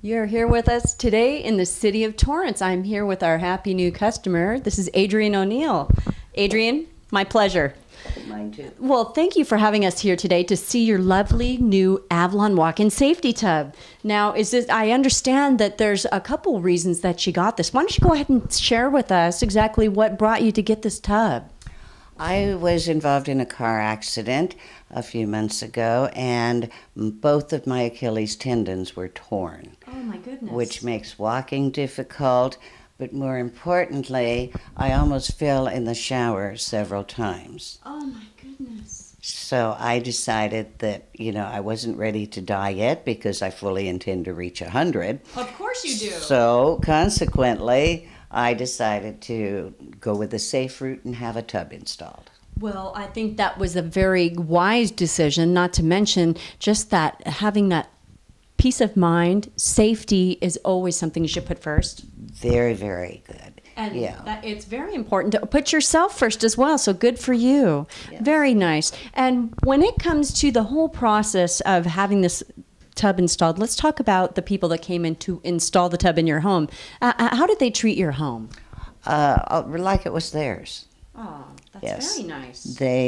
You're here with us today in the city of Torrance. I'm here with our happy new customer. This is Adrienne O'Neil. Adrienne, my pleasure. Mine too. Well, thank you for having us here today to see your lovely new Avalon walk-in safety tub. Now, I understand that there's a couple reasons that you got this. Why don't you go ahead and share with us exactly what brought you to get this tub? I was involved in a car accident a few months ago, and both of my Achilles tendons were torn. Oh, my goodness. Which makes walking difficult, but more importantly, I almost fell in the shower several times. Oh, my goodness. So I decided that, I wasn't ready to die yet because I fully intend to reach 100. Of course you do. So consequently, I decided to go with the safe route and have a tub installed. Well, I think that was a very wise decision, not to mention just that having that peace of mind, safety is always something you should put first. Very, very good. And yeah. It's very important to put yourself first as well, so good for you. Yes. Very nice. And when it comes to the whole process of having this tub installed, let's talk about the people that came in to install the tub in your home. How did they treat your home? Like it was theirs. Oh, that's yes. Very nice.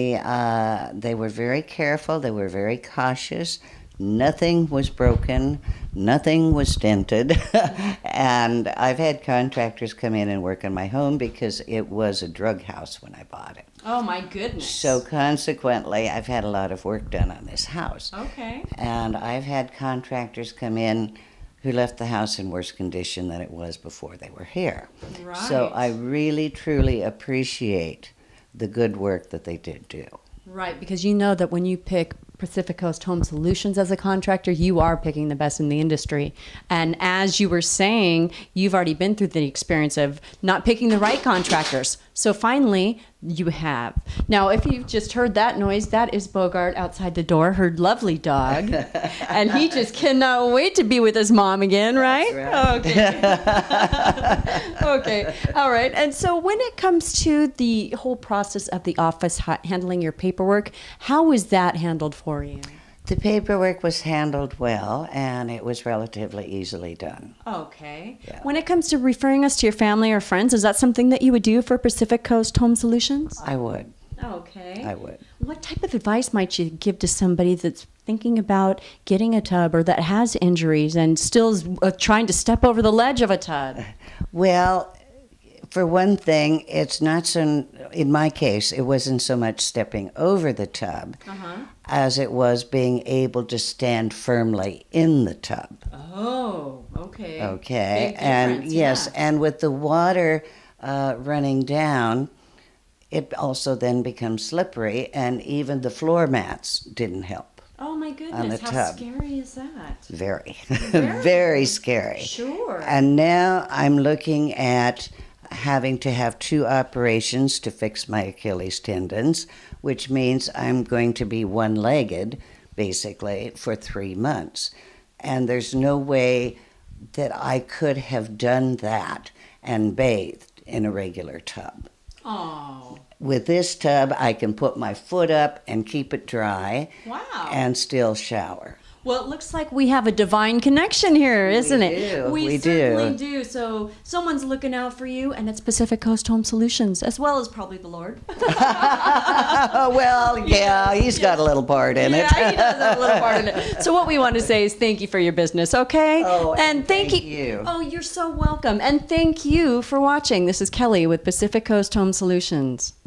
They were very careful. They were very cautious. Nothing was broken. Nothing was dented. And I've had contractors come in and work on my home because it was a drug house when I bought it. Oh, my goodness. So consequently, I've had a lot of work done on this house. Okay. And I've had contractors come in who left the house in worse condition than it was before they were here. Right. So I really, truly appreciate the good work that they did do. Right, because you know that when you pick Pacific Coast Home Solutions as a contractor, you are picking the best in the industry. And as you were saying, you've already been through the experience of not picking the right contractors. So finally, you have. Now, if you've just heard that noise, that is Bogart outside the door, her lovely dog. And he just cannot wait to be with his mom again, right? That's right. Okay. Okay. All right. And so when it comes to the whole process of the office handling your paperwork, how was that handled for you? The paperwork was handled well, and it was relatively easily done. Okay. Yeah. When it comes to referring us to your family or friends, is that something that you would do for Pacific Coast Home Solutions? I would. Okay. I would. What type of advice might you give to somebody that's thinking about getting a tub or that has injuries and still is trying to step over the ledge of a tub? Well, for one thing, it's not so, in my case, it wasn't so much stepping over the tub as it was being able to stand firmly in the tub. Oh, okay. Okay. Big And difference, yes, yeah. and with the water running down, it also then becomes slippery, and even the floor mats didn't help. Oh my On goodness, the how tub. scary is that? Very, Very. very scary. Sure. And now I'm looking at having to have 2 operations to fix my Achilles tendons, which means I'm going to be one-legged, basically, for 3 months. And there's no way that I could have done that and bathed in a regular tub. Oh. With this tub, I can put my foot up and keep it dry. Wow. And still shower. Well, it looks like we have a divine connection here, isn't it? We certainly do. So someone's looking out for you, and it's Pacific Coast Home Solutions, as well as probably the Lord. Well, yeah, he's got a little part in it. Yeah, he does have a little part in it. So what we want to say is thank you for your business, okay? Oh, and thank you. Oh, you're so welcome. And thank you for watching. This is Kelly with Pacific Coast Home Solutions.